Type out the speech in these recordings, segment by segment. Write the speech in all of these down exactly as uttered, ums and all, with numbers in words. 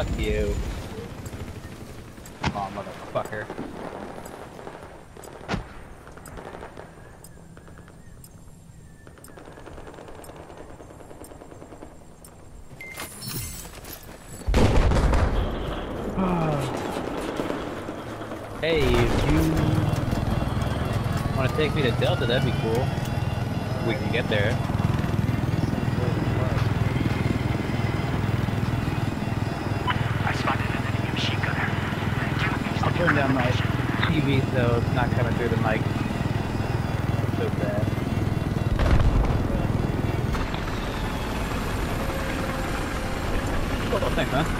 Fuck you. Come on, motherfucker. Hey, if you want to take me to Delta, that'd be cool. We can get there. I spotted an enemy machine gunner. I'll turn down my T V so it's not coming through the mic so bad. Oh, thanks, man.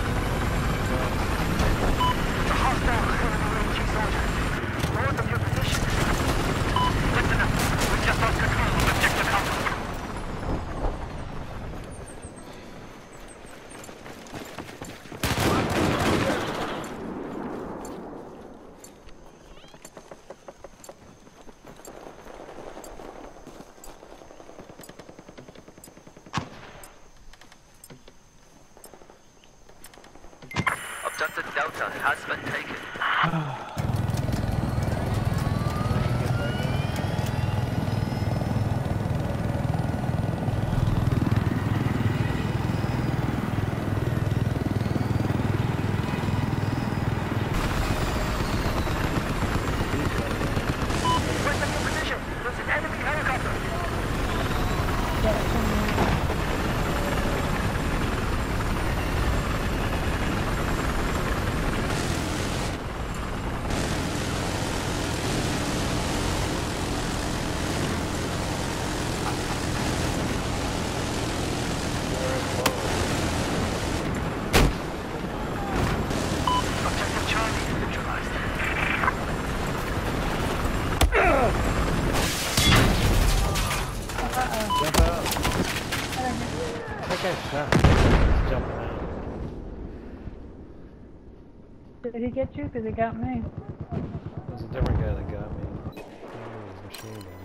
Objective Delta has been taken. Did he get you? Because he got me. It was a different guy that got me. He was machine gun.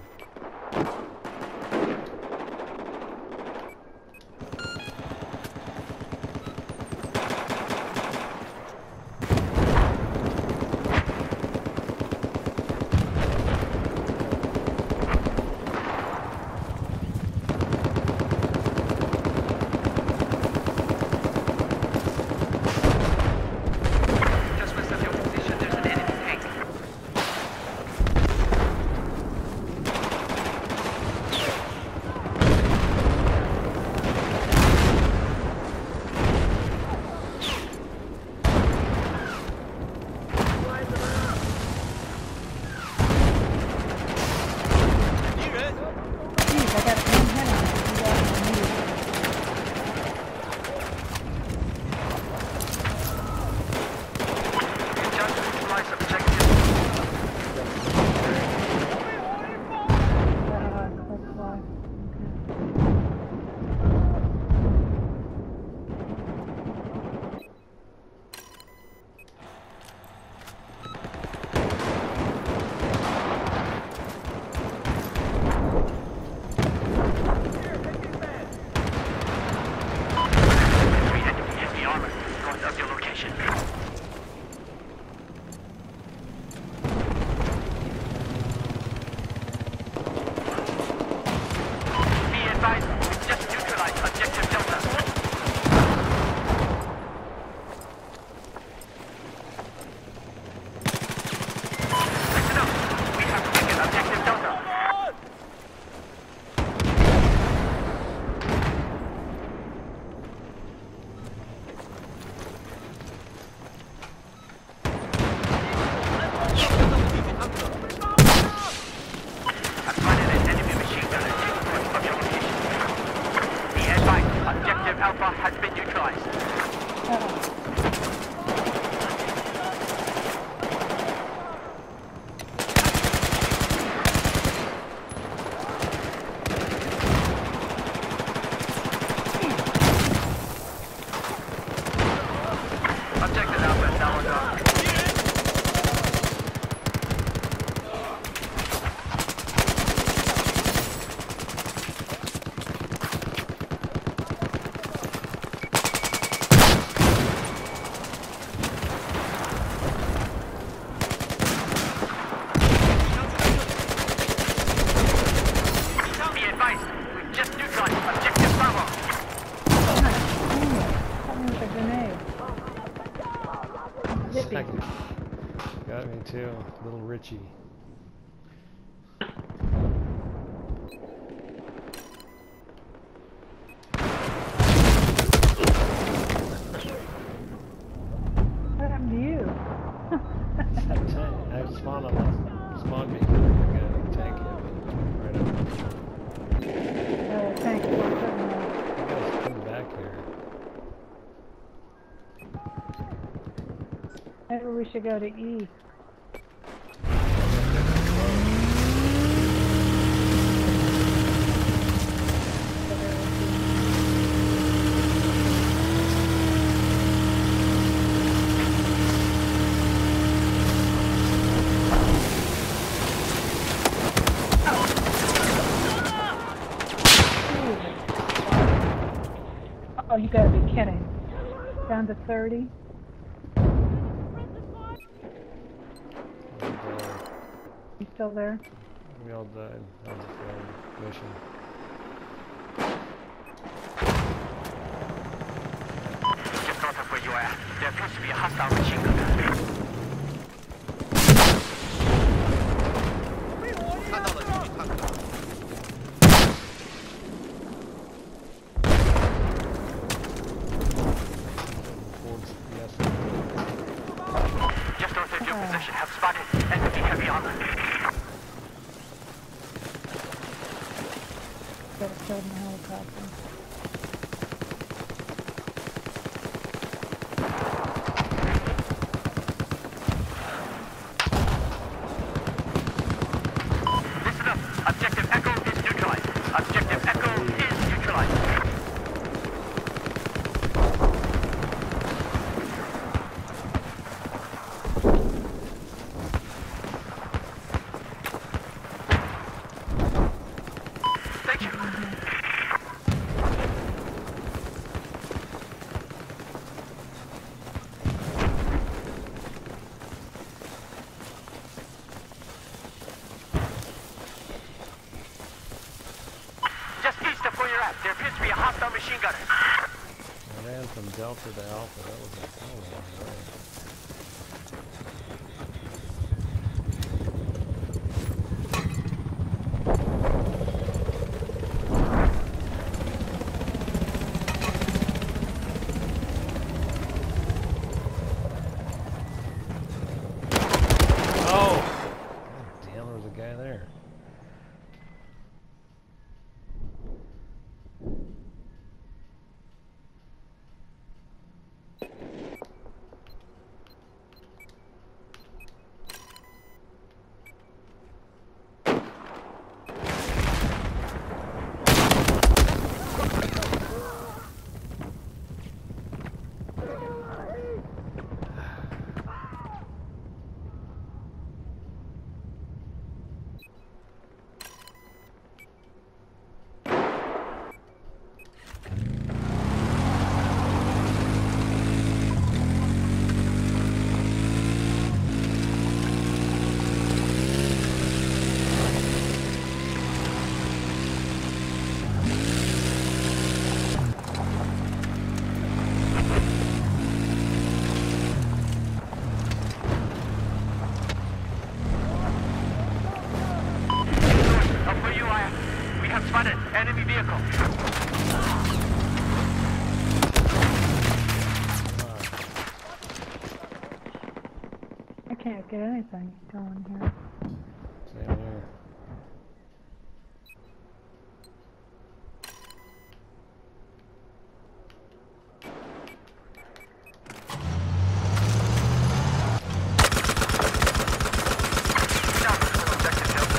Alpha has been neutralized. Objective Alpha is now under. too. Little Richie. What happened to you? That tank. I spawned on the spawn beacon. Like a tank hit me right up. Uh, thank you for putting that. You guys come back here. Maybe we should go to E. Oh, you gotta be kidding. Down to thirty? You still there? We all died. That was a failed mission. Just north of where you are at, there appears to be a hostile machine gunner. 看到了，兄弟，看到了。 Just north of your position, have spotted enemy heavy armor. Got it killed in the helicopter. Listen up. Objective Echo is neutralized. Objective Echo is neutralized. Thank you. Just east of where you're at, there appears to be a hostile machine gunner. I ran from Delta to Alpha. That was a hell of a long way. Oh! God damn, there was a guy there. Of where you are at, we have spotted enemy vehicle. I can't get anything going here. Same here. Down to full objective Delta.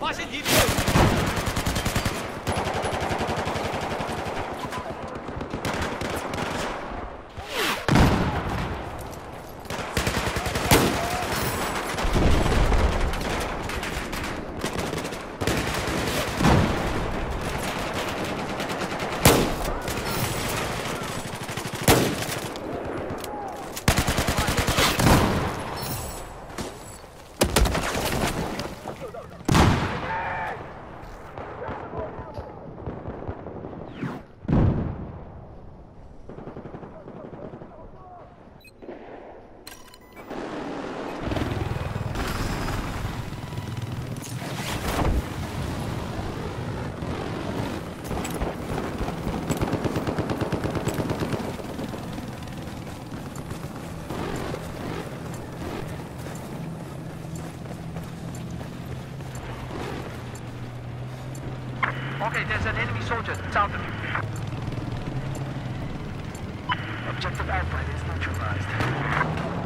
发现敌人。 Okay, there's an enemy soldier south of you. Objective Alpha is neutralized.